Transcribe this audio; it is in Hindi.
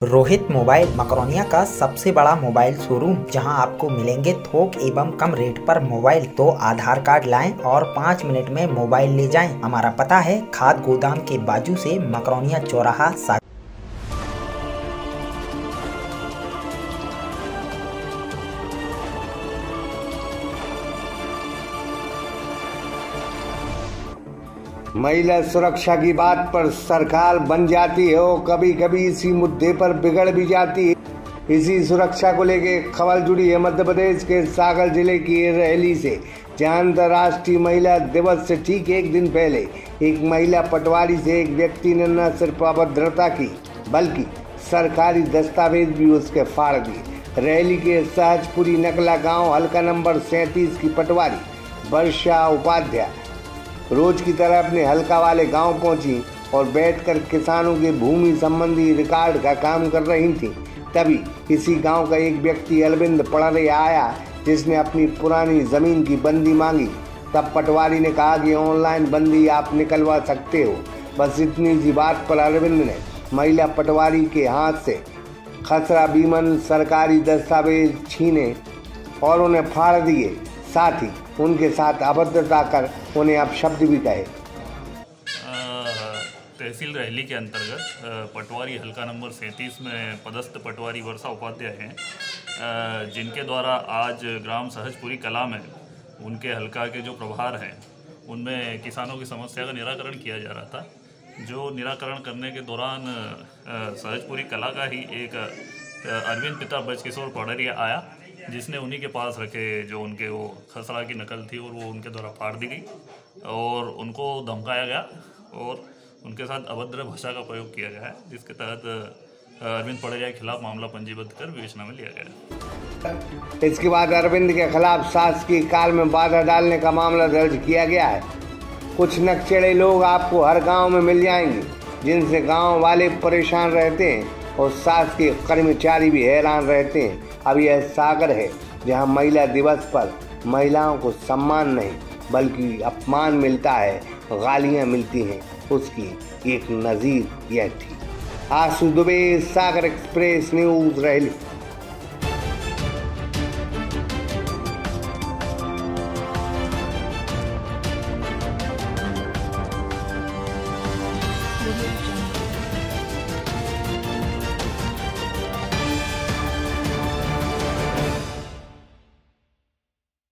रोहित मोबाइल मकरोनिया का सबसे बड़ा मोबाइल शोरूम, जहां आपको मिलेंगे थोक एवं कम रेट पर मोबाइल। तो आधार कार्ड लाएं और 5 मिनट में मोबाइल ले जाएं। हमारा पता है खाद गोदाम के बाजू से मकरोनिया चौराहा। महिला सुरक्षा की बात पर सरकार बन जाती है और कभी कभी इसी मुद्दे पर बिगड़ भी जाती है। इसी सुरक्षा को लेके खबर जुड़ी है मध्य प्रदेश के सागर जिले की रहली से, जहां अंतर्राष्ट्रीय महिला दिवस से ठीक एक दिन पहले एक महिला पटवारी से एक व्यक्ति ने न सिर्फ अभद्रता की बल्कि सरकारी दस्तावेज भी उसके फाड़ दिए। रहली के सहजपुरी नकला गांव हल्का नंबर 37 की पटवारी वर्षा उपाध्याय रोज की तरह अपने हल्का वाले गांव पहुंची और बैठकर किसानों के भूमि संबंधी रिकॉर्ड का काम कर रही थी। तभी इसी गांव का एक व्यक्ति अरविंद पड़रे आया, जिसने अपनी पुरानी जमीन की बंदी मांगी। तब पटवारी ने कहा कि ऑनलाइन बंदी आप निकलवा सकते हो। बस इतनी सी बात पर अरविंद ने महिला पटवारी के हाथ से खसरा बीमन सरकारी दस्तावेज छीने और उन्हें फाड़ दिए, साथ ही उनके साथ अभद्रता कर उन्हें अपशब्द भी कहे। तहसील रहली के अंतर्गत पटवारी हल्का नंबर 37 में पदस्थ पटवारी वर्षा उपाध्याय हैं, जिनके द्वारा आज ग्राम सहजपुरी कला में उनके हल्का के जो प्रभार हैं उनमें किसानों की समस्या का निराकरण किया जा रहा था। जो निराकरण करने के दौरान सहजपुरी कला का ही एक अरविंद पिता ब्रजकिशोर पड़रिया आया, जिसने उन्हीं के पास रखे जो उनके वो खसरा की नकल थी और वो उनके द्वारा फाड़ दी गई और उनको धमकाया गया और उनके साथ अभद्र भाषा का प्रयोग किया गया है, जिसके तहत अरविंद पड़रिया के खिलाफ मामला पंजीबद्ध कर विवेचना में लिया गया। इसके बाद अरविंद के खिलाफ शासकीय कार्य में बाधा डालने का मामला दर्ज किया गया है। कुछ नक्सली लोग आपको हर गाँव में मिल जाएंगे, जिनसे गाँव वाले परेशान रहते हैं और शासकीय कर्मचारी भी हैरान रहते हैं। अब यह सागर है, जहां महिला दिवस पर महिलाओं को सम्मान नहीं बल्कि अपमान मिलता है, गालियां मिलती हैं। उसकी एक नज़ीर यह थी। आशु दुबे, सागर एक्सप्रेस न्यूज, रहली।